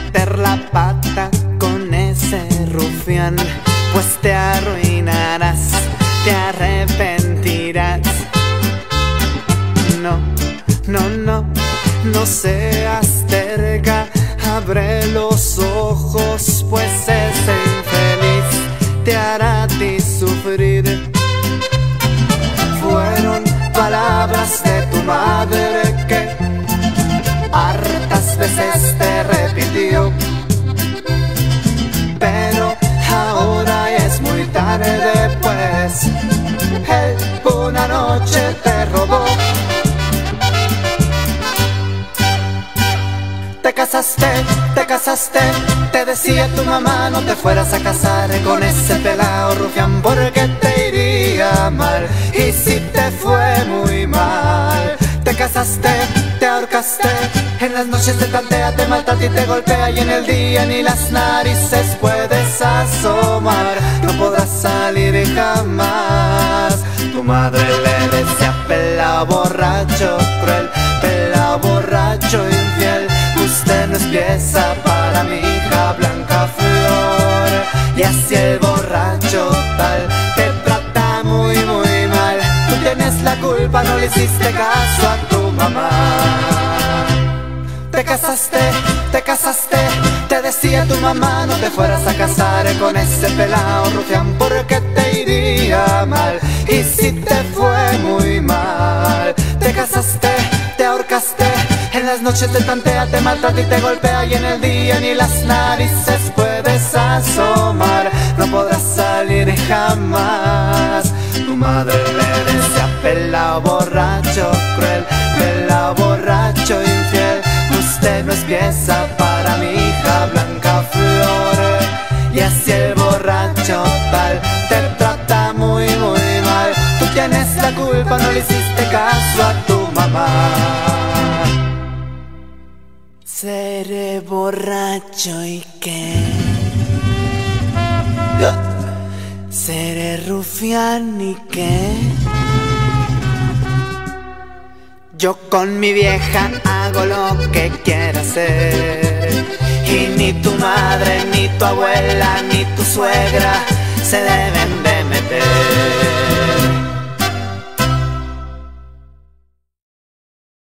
meter la pata con ese rufián, pues te arruinarás, te arrepentirás. No, no, no, no seas terca, abre los ojos, pues ese infeliz te hará a ti sufrir. Fueron palabras de tu madre que hartas veces te repitió, pero ahora es muy tarde, pues él una noche te robó. Te casaste, te decía tu mamá no te fueras a casar con ese pelao rufián porque te iría mal. Y si te fue muy mal, te casaste, te ahorcaste, en las noches te tantea, te maltrata y te golpea, y en el día ni las narices puedes asomar, no podrás salir jamás. Tu madre le decía pelao borracho cruel, pelao borracho infiel, usted no es pieza para mi hija Blanca Flor. Y así el borracho tal te trata muy muy mal, tú tienes la culpa, no le hiciste caso a tu mamá. Te casaste, te decía tu mamá no te fueras a casar con ese pelao rufián porque te iría mal. Y si te fue muy mal, te casaste, te ahorcaste, en las noches te tantea, te maltrata y te golpea, y en el día ni las narices puedes asomar, no podrás salir jamás. Tu madre le decía pelao borracho cruel, pelao borracho infiel, usted no es pieza para mi hija Blanca Flor. Y así el borracho tal te trata muy muy mal, tú tienes la culpa, no le hiciste caso a tu mamá. Seré borracho y qué, seré rufián y qué. Yo con mi vieja hago lo que quiera hacer, y ni tu madre, ni tu abuela, ni tu suegra se deben de meter.